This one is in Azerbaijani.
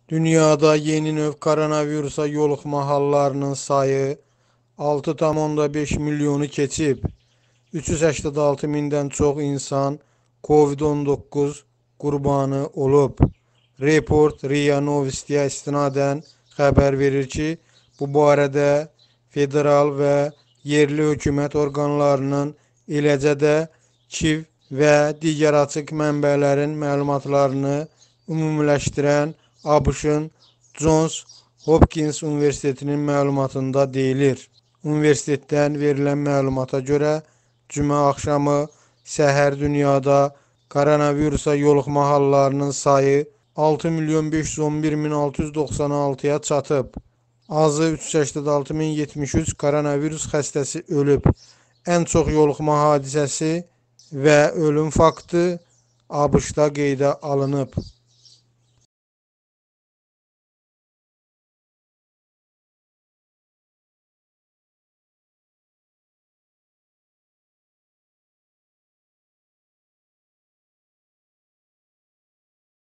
Dünyada yeni növ koronavirusa yoluxma hallarının sayı 6,5 milyonu keçib. 386 mindən çox insan COVID-19 qurbanı olub. Report RIA Novostiyə istinadən xəbər verir ki, bu barədə federal və yerli hökumət orqanlarının, eləcə də KİV və digər açıq mənbələrin məlumatlarını ümumiləşdirən ABŞ-ın Johns Hopkins Universitetinin məlumatında deyilir. Universitetdən verilən məlumata görə, cümə axşamı səhər dünyada koronavirusa yoluxma hallarının sayı 6.511.696-ya çatıb. Azı 386.073 koronavirus xəstəsi ölüb. Ən çox yoluxma hadisəsi və ölüm faktı ABŞ-da qeydə alınıb.